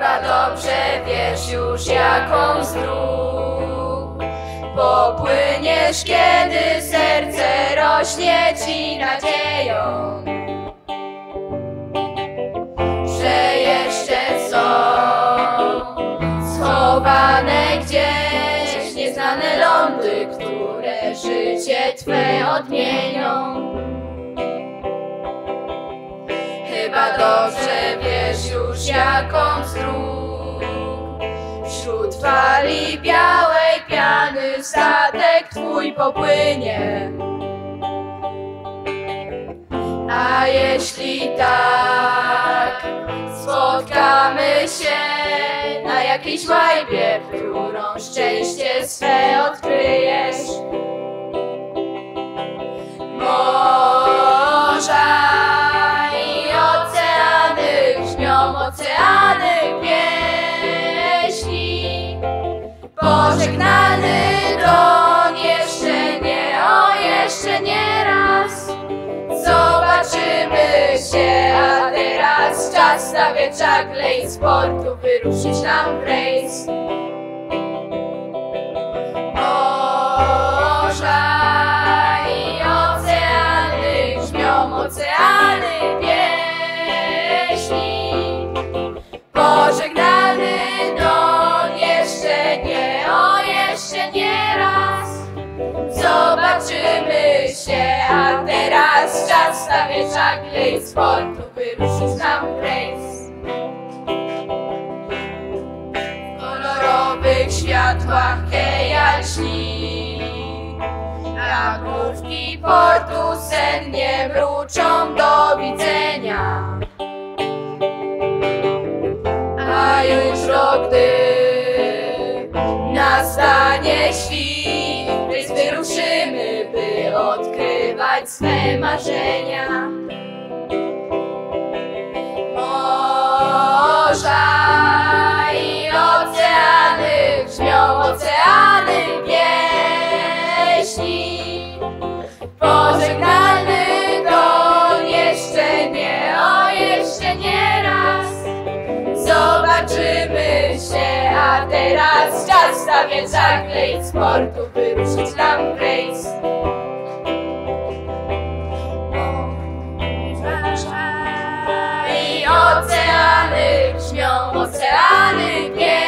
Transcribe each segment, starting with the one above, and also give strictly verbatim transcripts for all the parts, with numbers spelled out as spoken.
Chyba dobrze wiesz już, jaką z dróg popłyniesz, kiedy serce rośnie ci nadzieją, że jeszcze są schowane gdzieś nieznane lądy, które życie twe odmienią. Chyba dobrze wiesz już, jaką z dróg wśród fali białej piany statek twój popłynie. A jeśli tak, spotkamy się na jakiejś łajbie, w którą szczęście swe odkryjesz. Morza i oceany brzmią, oceany pieśni. Pożegnany doń jeszcze nie, o jeszcze nie raz zobaczymy się, a teraz czas stawiać żagle i z portu wyruszyć nam w rejs. Morza i oceany brzmią, oceany pieśni. Pożegnany doń jeszcze nie, o jeszcze nie raz zobaczymy się, a teraz czas stawiać żagle i z portu wyruszyć nam w rejs. W kolorowych światłach Keja śni, a główki portu sennie mruczą do widzenia. A już rok, gdy nastanie świt, więc wyruszymy, by odkrywać swe marzenia. Morza i oceany brzmią, oceany pieśni. Pożegnalny doń jeszcze nie, o jeszcze nie raz zobaczymy się, a teraz czas stawiać żagle i z portu wyruszyć nam w rejs. I oceany brzmią, oceany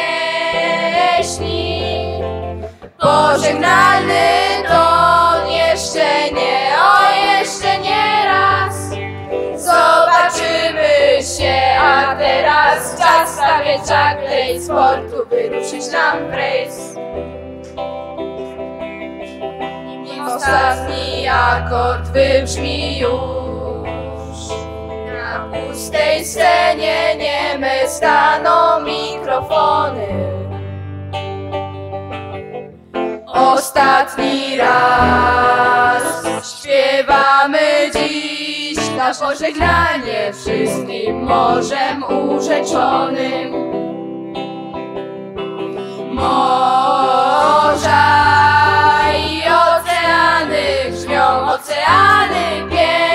pieśni. Pożegnalny doń jeszcze nie, o jeszcze nie raz zobaczymy się, a teraz czas stawiać żagle i z portu wyruszyć nam w rejs. Ostatni akord wybrzmi już, na pustej scenie nieme staną mikrofony. Ostatni raz śpiewamy dziś na pożegnanie wszystkim morzem urzeczonym. Morza i oceany brzmią, oceany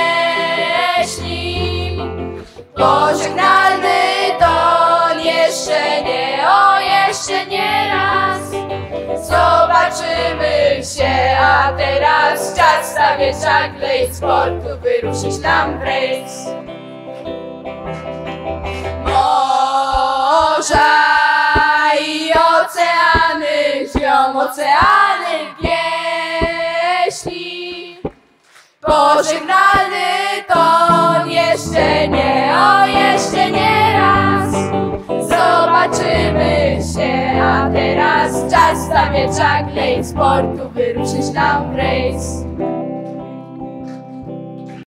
pieśni. Pożegnalny doń jeszcze nie, o jeszcze nie raz zobaczymy się, a teraz czas stawiać żagle i z portu wyruszyć nam w rejs. Morza i oceany brzmią, oceany pieśni. Pożegnalny toń jeszcze nie, o jeszcze nie raz zobaczymy się, a teraz czas stawiać żagle i z portu wyruszyć nam w rejs.